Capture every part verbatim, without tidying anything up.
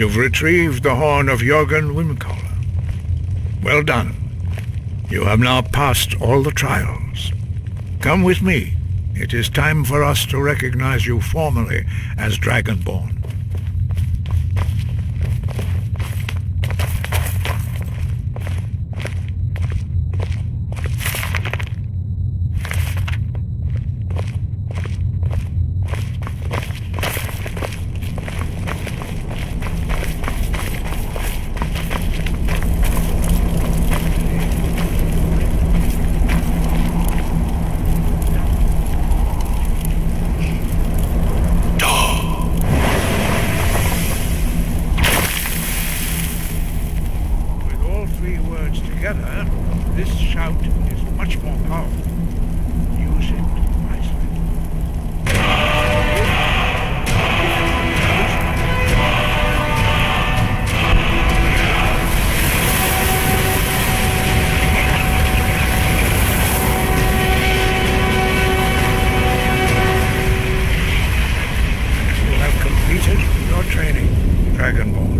You've retrieved the horn of Jörgen Windcaller. Well done. You have now passed all the trials. Come with me. It is time for us to recognize you formally as Dragonborn. This shout is much more powerful. Use it wisely. You have completed your training, Dragonborn.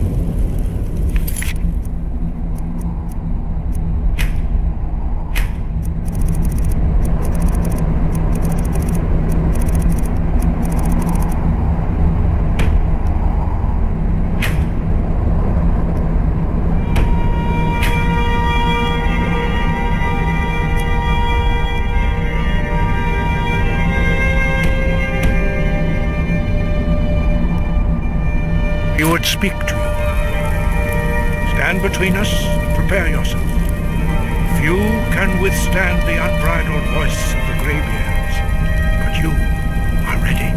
He would speak to you. Stand between us and prepare yourself. Few can withstand the unbridled voice of the Greybeards, but you are ready.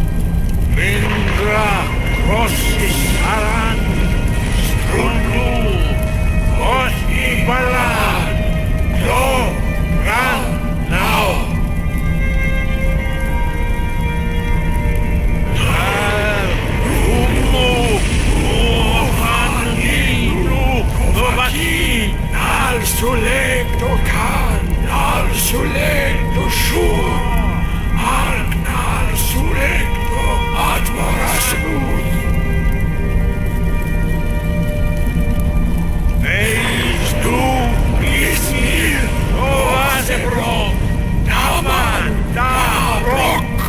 Mindra, Rossis, Aran, Strundu, Osti, Balad, Do, Ran, now. Al sulecto can, al sulecto shur, al sulecto atmorasmud. Eis du, Ismir, Oasebro, Daman, Dabrok.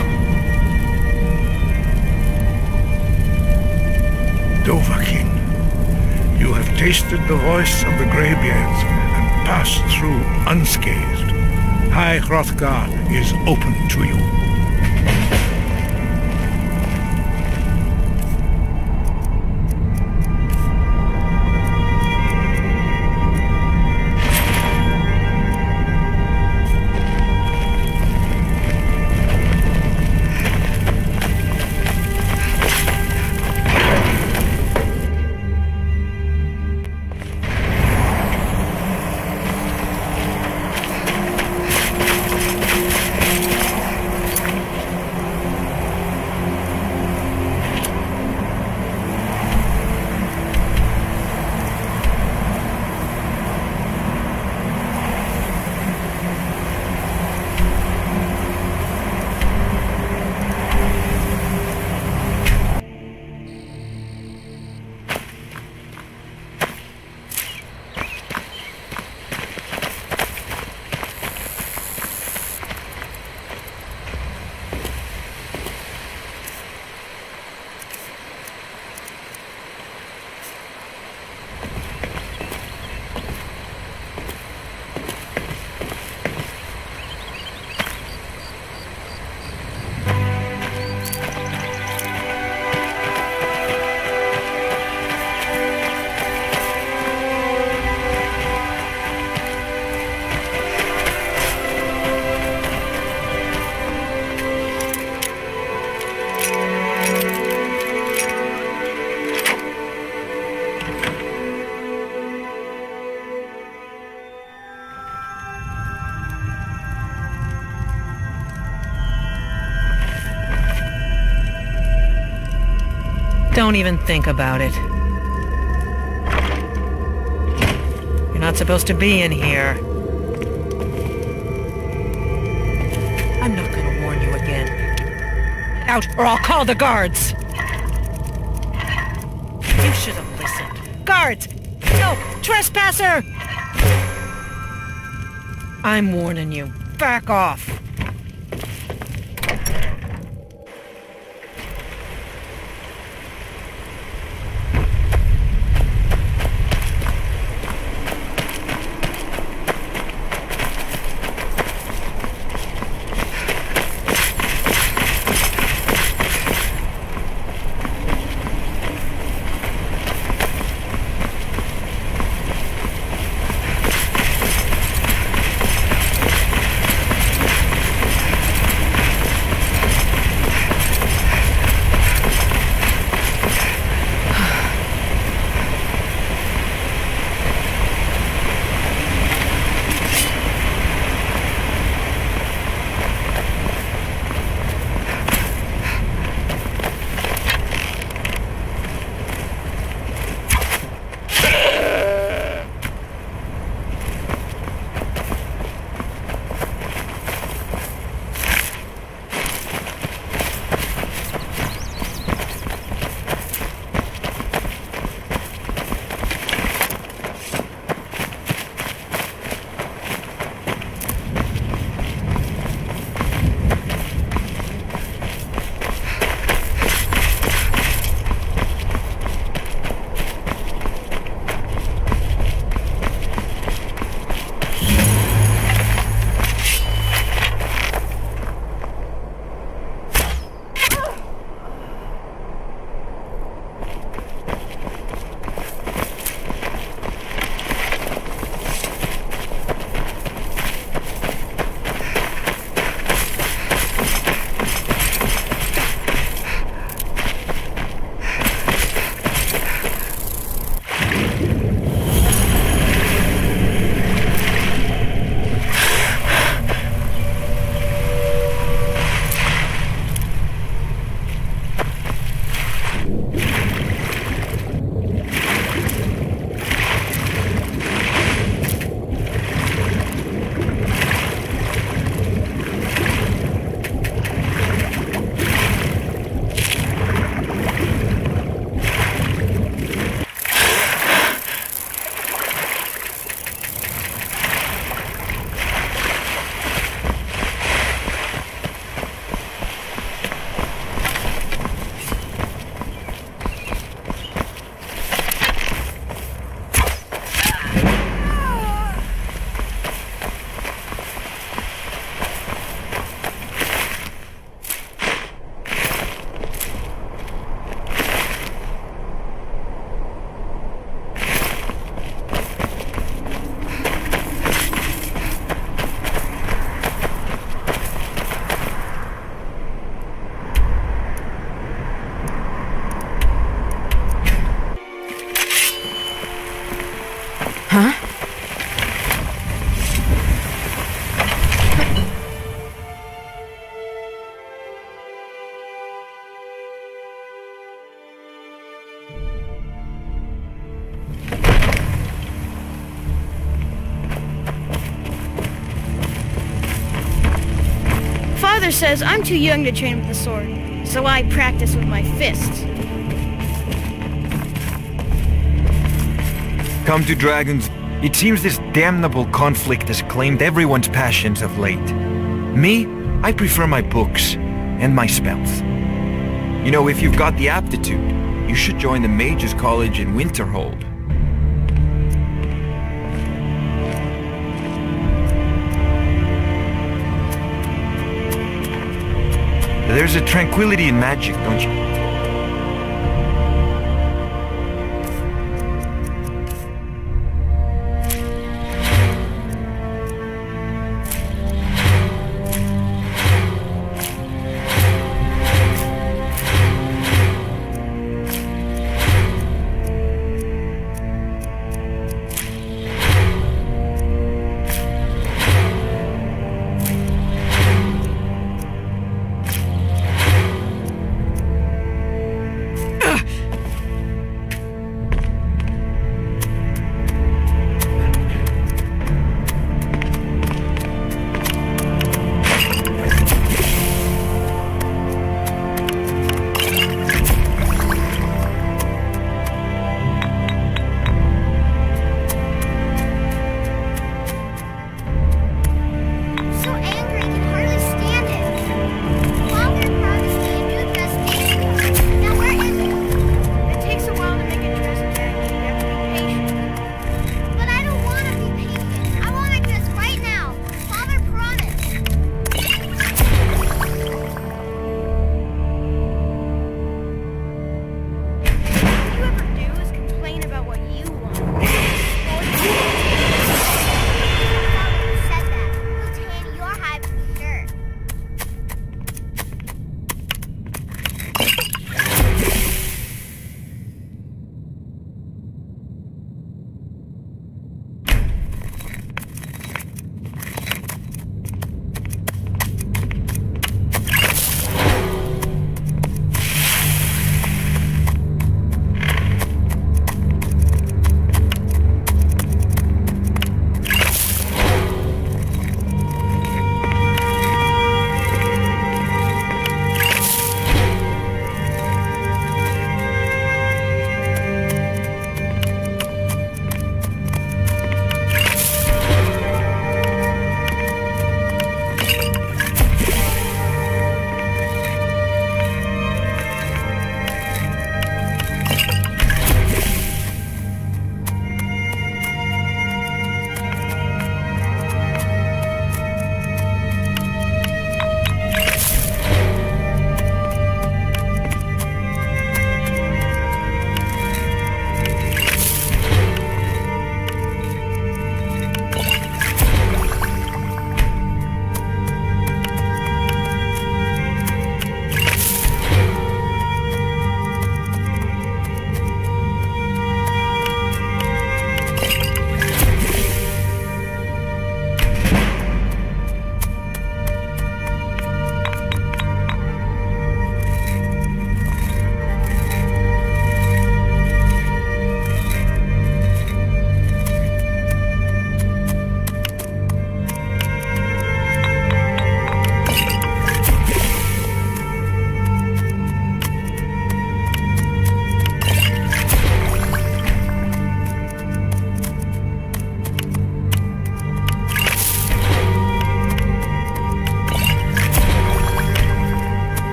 Dovahkiin. You have tasted the voice of the Greybeards and passed through unscathed. High Hrothgar is open to you. Don't even think about it. You're not supposed to be in here. I'm not gonna warn you again. Out, or I'll call the guards! You should have listened. Guards! No! Trespasser! I'm warning you. Back off. Father says I'm too young to train with the sword, so I practice with my fists. Come to Dragons. It seems this damnable conflict has claimed everyone's passions of late. Me, I prefer my books and my spells. You know, if you've got the aptitude, you should join the Mages College in Winterhold. There's a tranquility in magic, don't you?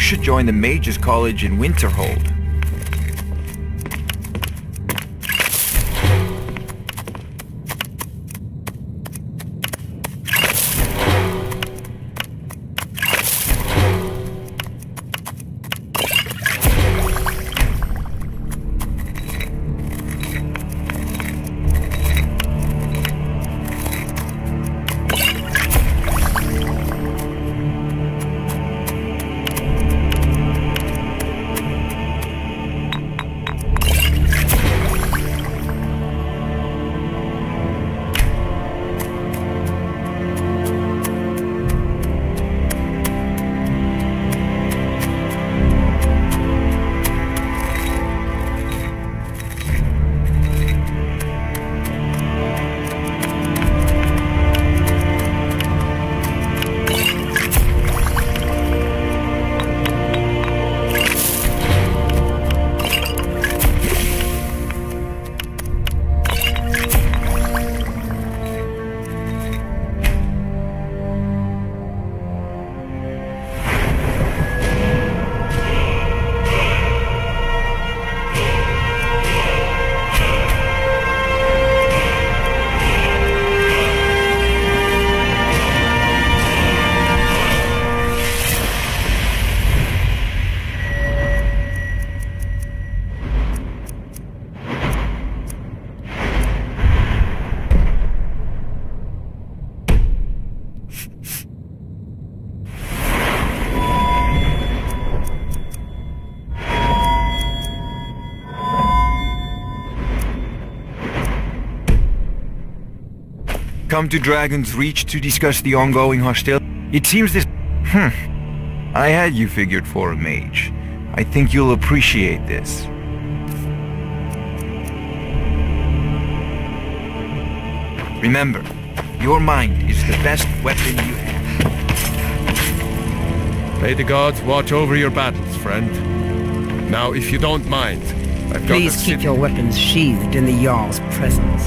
should join the Mages College in Winterhold. Come to Dragon's Reach to discuss the ongoing hostility. It seems this... Hmm. I had you figured for a mage. I think you'll appreciate this. Remember, your mind is the best weapon you have. May the gods watch over your battles, friend. Now, if you don't mind, I've got Please a keep city- your weapons sheathed in the Jarl's presence.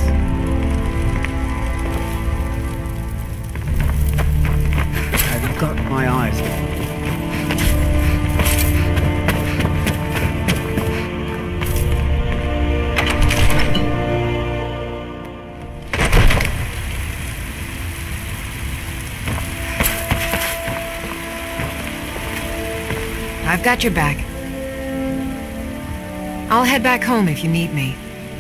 I've got my eyes on you. I've got your back. I'll head back home if you need me.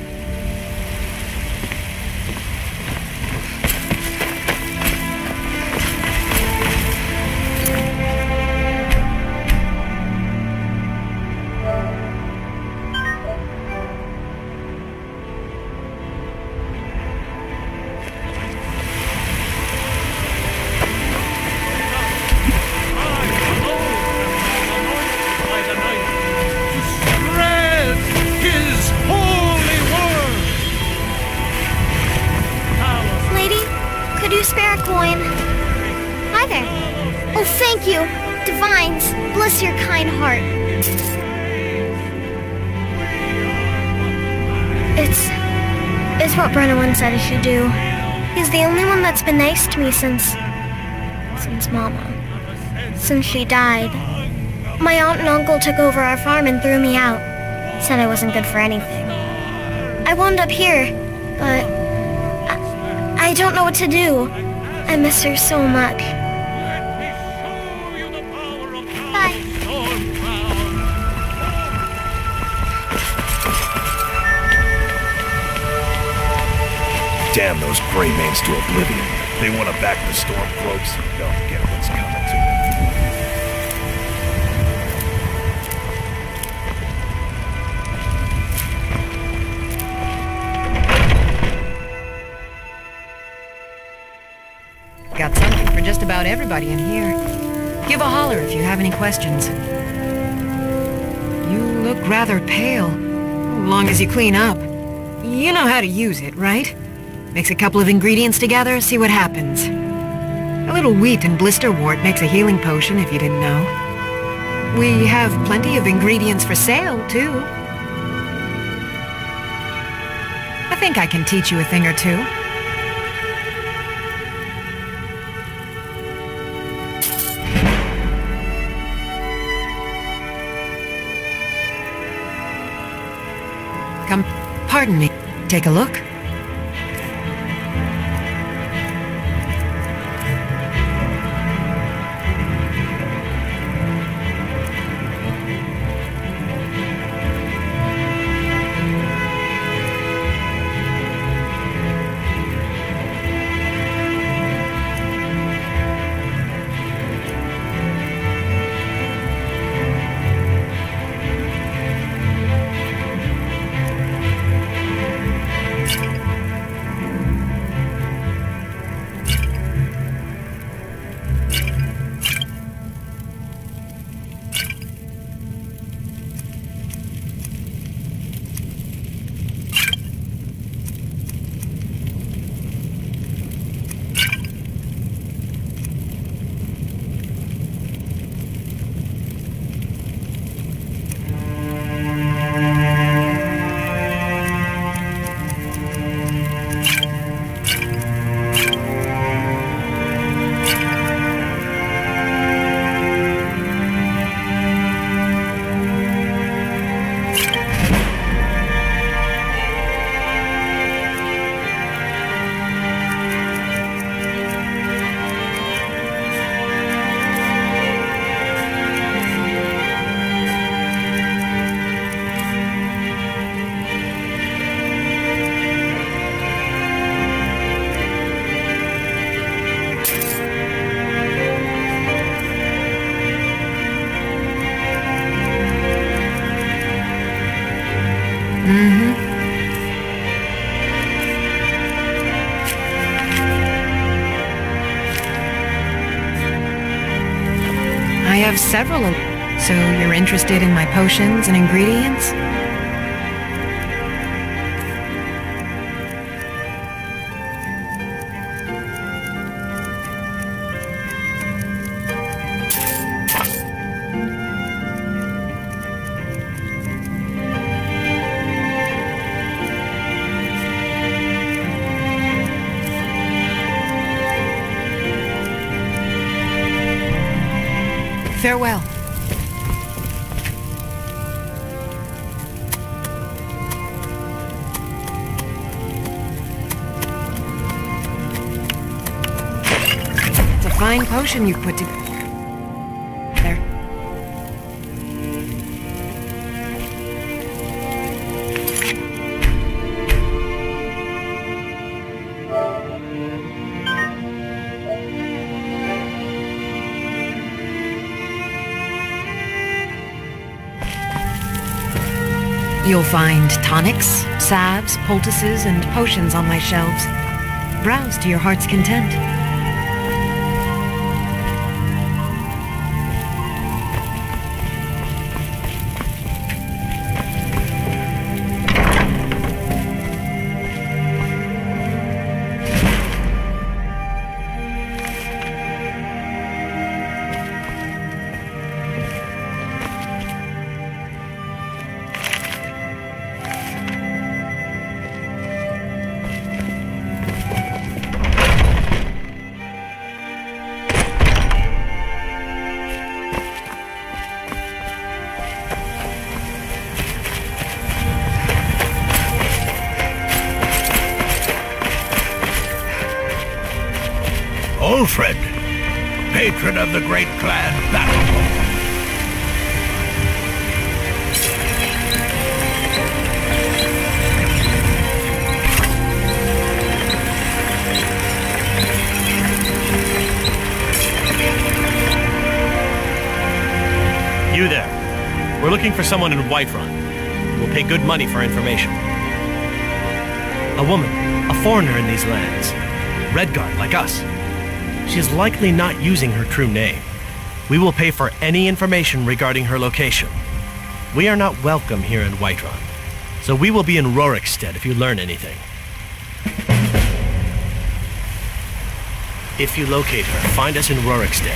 Bless your kind heart. It's... It's what Brennan said I should do. He's the only one that's been nice to me since... Since Mama. Since she died. My aunt and uncle took over our farm and threw me out. Said I wasn't good for anything. I wound up here, but... I, I don't know what to do. I miss her so much. Damn those Greymanes to oblivion. They want to back the Stormcloaks. They'll get what's coming to them. Got something for just about everybody in here. Give a holler if you have any questions. You look rather pale. As long as you clean up. You know how to use it, right? Mix a couple of ingredients together, see what happens. A little wheat and blisterwort makes a healing potion, if you didn't know. We have plenty of ingredients for sale, too. I think I can teach you a thing or two. Come, pardon me. Take a look. I have several. So you're interested in my potions and ingredients? Farewell. It's a fine potion you've put together. There. You'll find tonics, salves, poultices, and potions on my shelves. Browse to your heart's content. Ulfred, patron of the great clan Battleborn. You there. We're looking for someone in Whiterun. We'll pay good money for information. A woman, a foreigner in these lands. Redguard, like us. She is likely not using her true name. We will pay for any information regarding her location. We are not welcome here in Whiterun, so we will be in Rorikstead if you learn anything. If you locate her, find us in Rorikstead.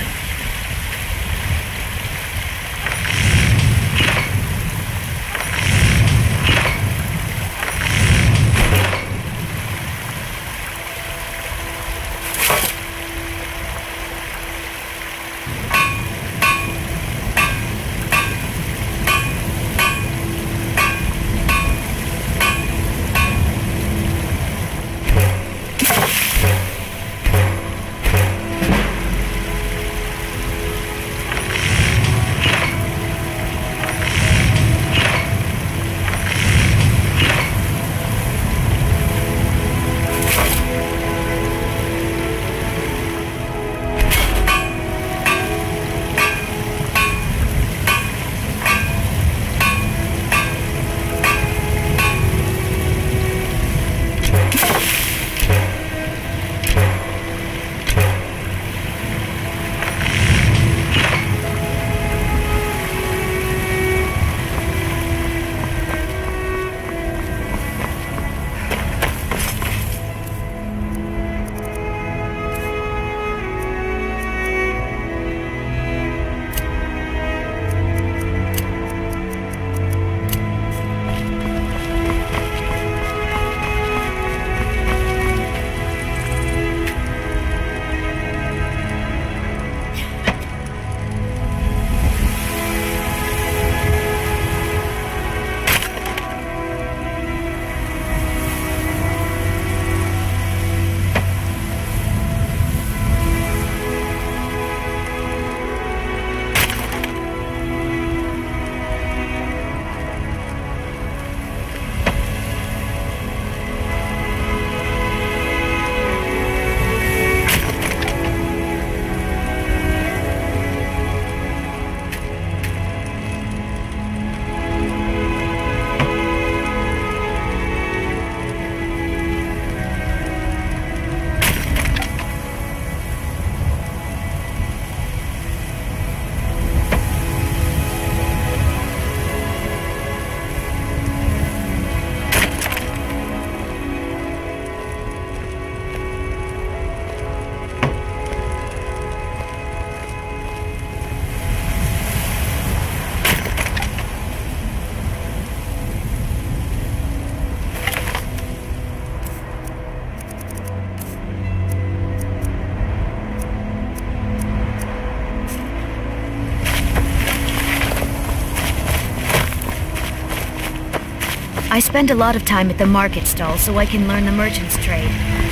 I spend a lot of time at the market stall so I can learn the merchant's trade.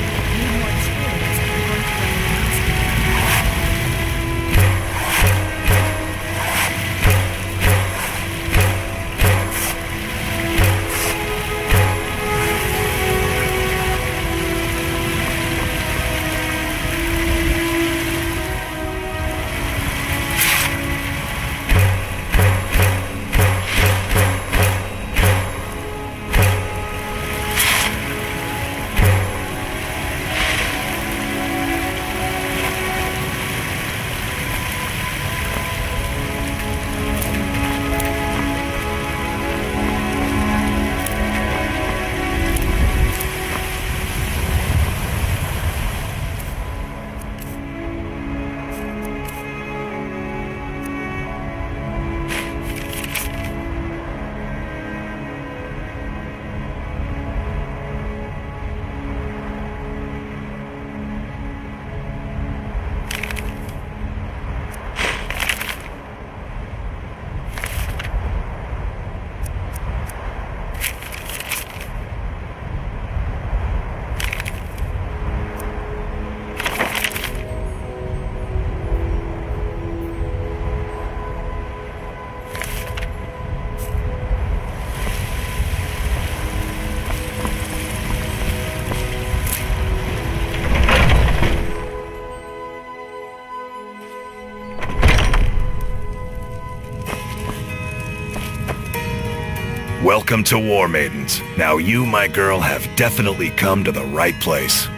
Welcome to War Maidens. Now you, my girl, have definitely come to the right place.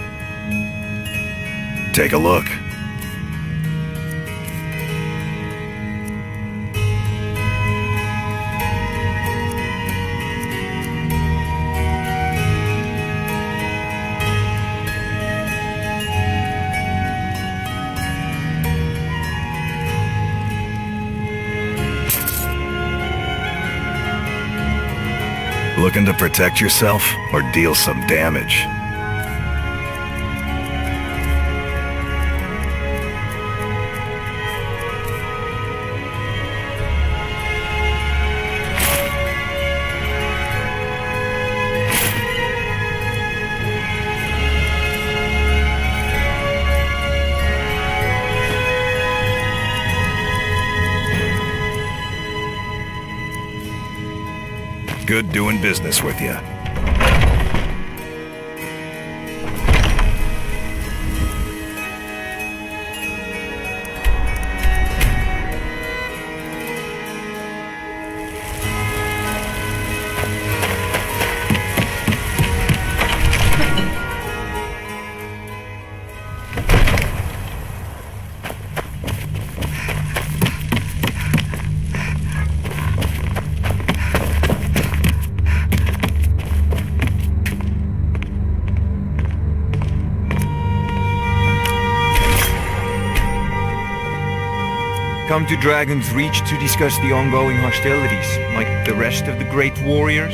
Take a look. Looking to protect yourself or deal some damage? Good doing business with you. Come to Dragon's Reach to discuss the ongoing hostilities, like the rest of the great warriors?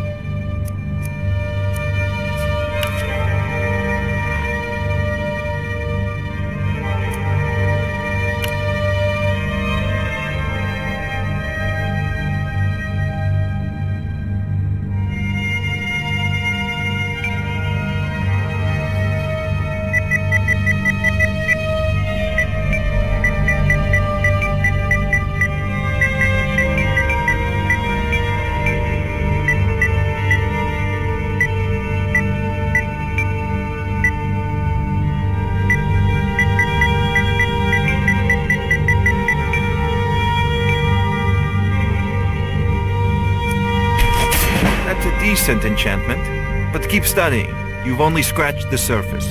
Decent enchantment, but keep studying. You've only scratched the surface.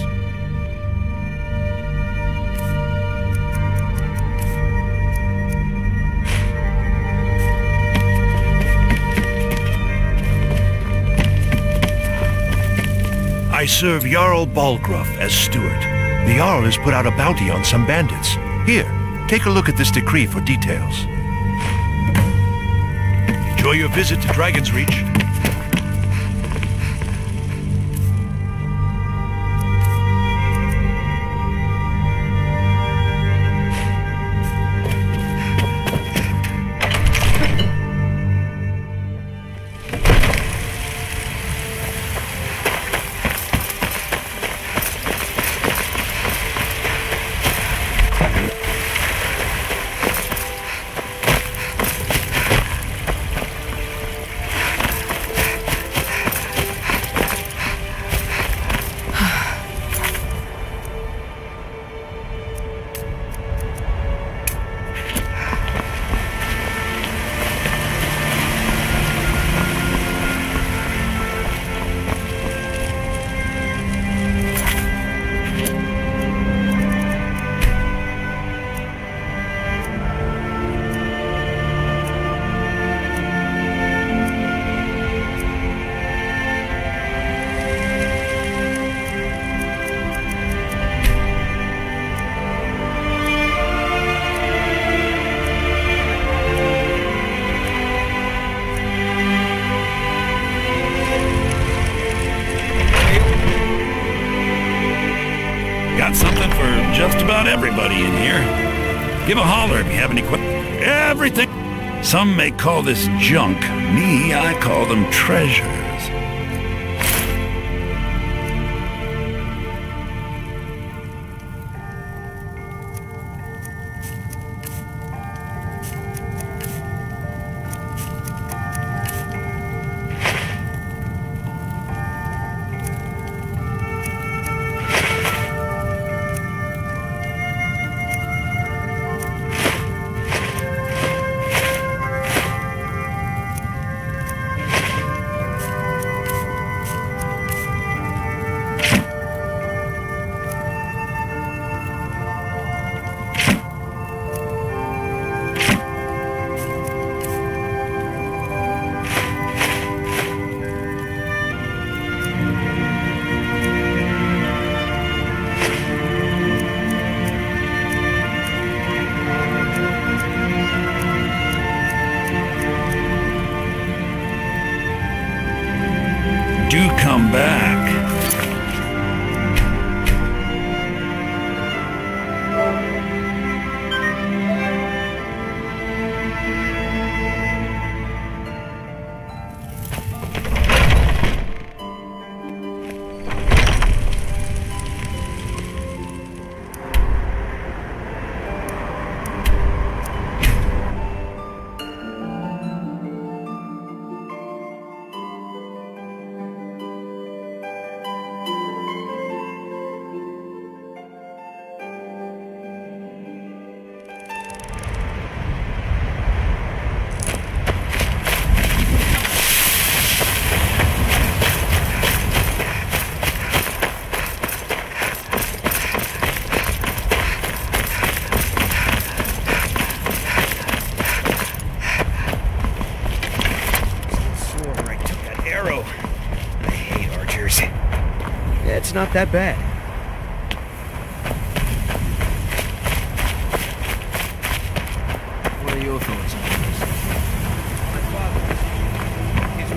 I serve Jarl Balgruuf as steward. The Jarl has put out a bounty on some bandits. Here, take a look at this decree for details. Enjoy your visit to Dragon's Reach. just about everybody in here. Give a holler if you have any questions. Everything. Some may call this junk. Me, I call them treasures. Do come back. It's not that bad. What are your thoughts on this? My father is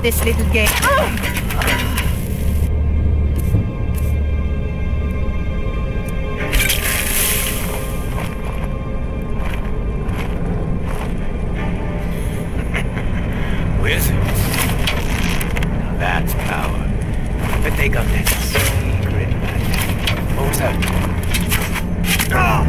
this little game. Wizards. Now that's power. But they got that secret magic. What was that? Ah!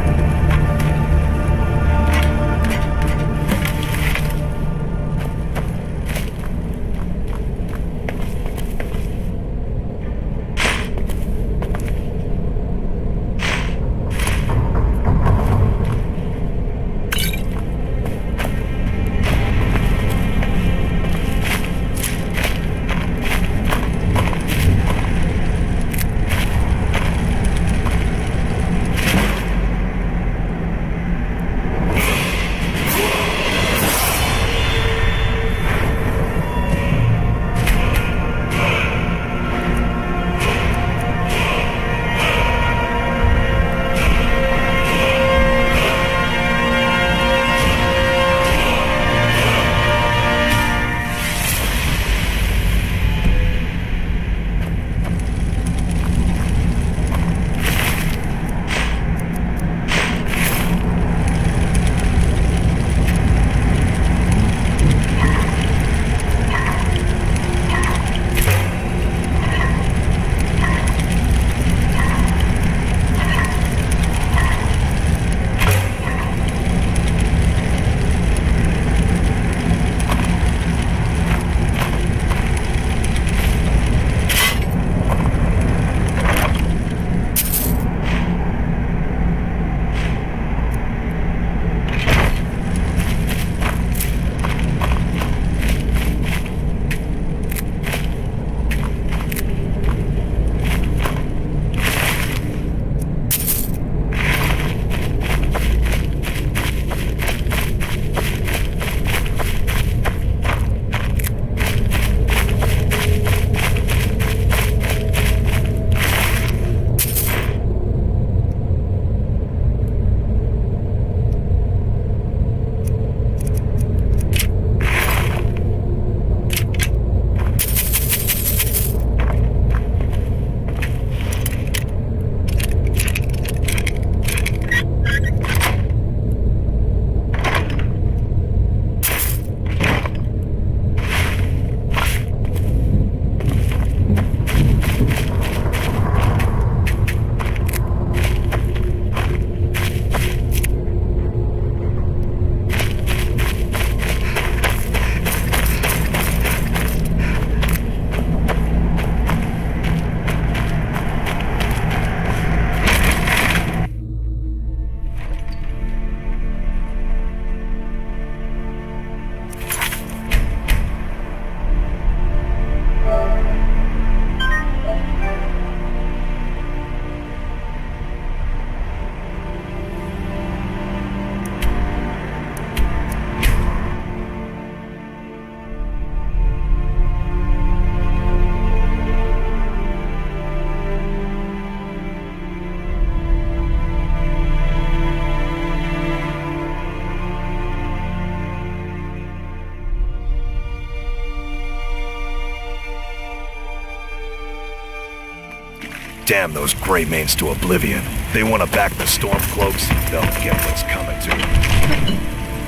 Damn those Greymanes to oblivion. They want to back the Stormcloaks. They'll get what's coming to them.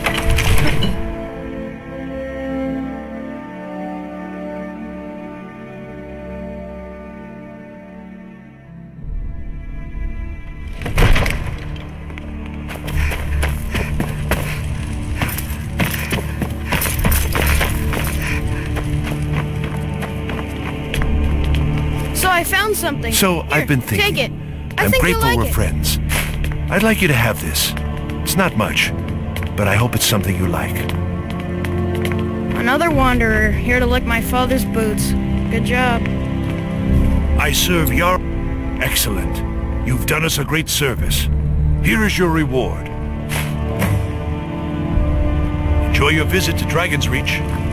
I found something. So Here, I've been thinking. Take it. I I'm think grateful you'll like we're it. friends. I'd like you to have this. It's not much, but I hope it's something you like. Another wanderer here to lick my father's boots. Good job. I serve Jarl. Excellent. You've done us a great service. Here is your reward. Enjoy your visit to Dragon's Reach.